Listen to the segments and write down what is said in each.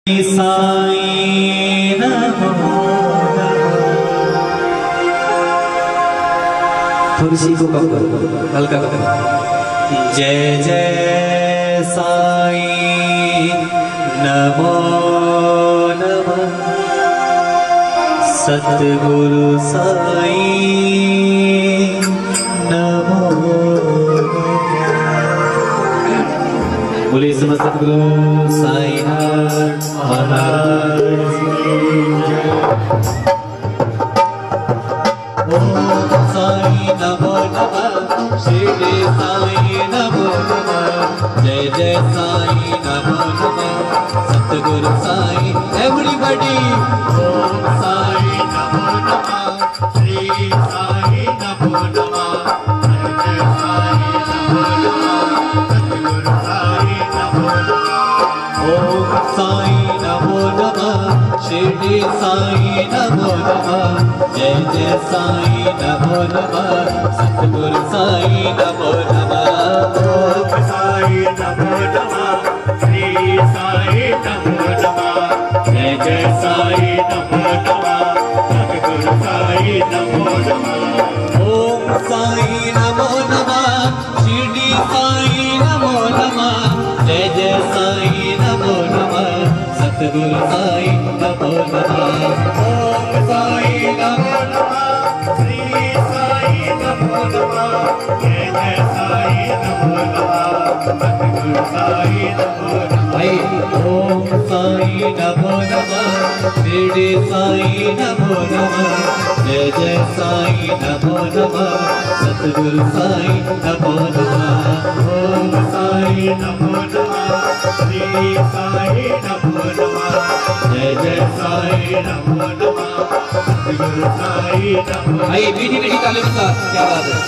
साईं नमो नमः। थोड़ी सी को कम करो, हल्का करो। जय जय साईं नमो नमः। सतगुरु साईं नमो नमः। बोलिए समस्त सतगुरु साईं महाराज की जय। ओम साईं नमो नमः। श्री साईं नमो नमः। जय जय साईं नमो नमः। सतगुरु साईं एवरीबॉडी। ओम साईं नमो नमः। श्री साईं नमो नमः। जय जय साईं नमो नमः। सतगुरु साईं नमो नमः। ओम साईं नमो नमः। शिरडी साईं नमो नमः। जय जय साईं नमो नमः। सतगुरु साईं नमो नमः। ओम साईं नमो नमः। श्री साईं नमो नमः। जय जय साईं नमो नमः। सतगुरु साईं नमो नमः। ओम साईं नमो नमः। शिरडी साईं नमो नमः। जय जय साईं नमो नमः। सतगुरु साईं नमो नमः। ओम साईं नमो नमः। श्री साईं नमो नमः। जय जय साईं नमो नमः। सतगुरु साईं नमो नमः। ओम साईं नमो नमः। शिरडी साईं नमो नमः। जय जय साईं नमो नमः। सतगुरु साईं नमो नमः। ओम साईं नमो नमः। श्री साईं नमो नमः। जय जय साईं नमो नमः। सतगुरु साईं नमो नमः। भाई मीठी मीठी ताली के साथ क्या बात है।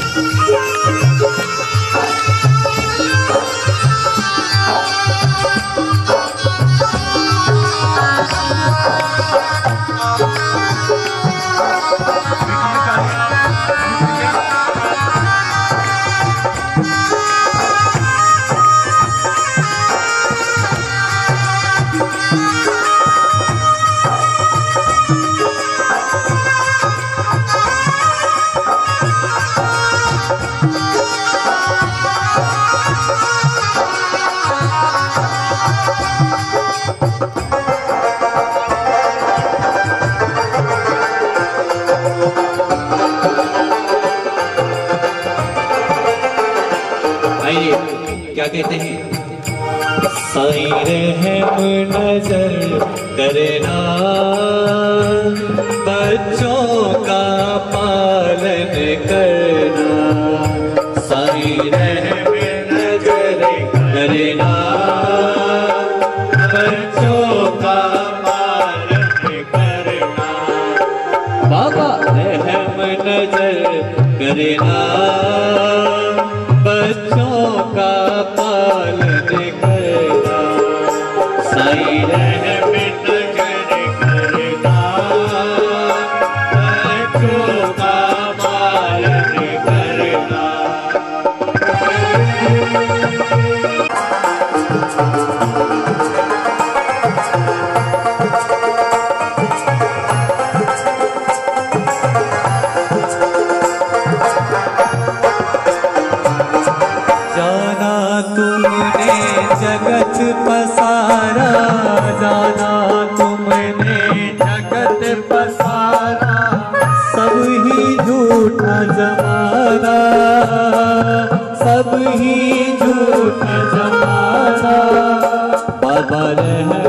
क्या कहते हैं। साईं रहम नजर करना, बच्चों का पालन करना। साईं रहम नजर करना, बच्चों का पालन करना। बाबा रहम नजर करना, बच्चों का पालन करना। साईं रहम नजर करना, बच्चों का पालन करना। जगत पसारा, जाना तुमने जगत पसारा। सब ही झूठा जमाना, सब ही झूठा जमाना। बाबा रहम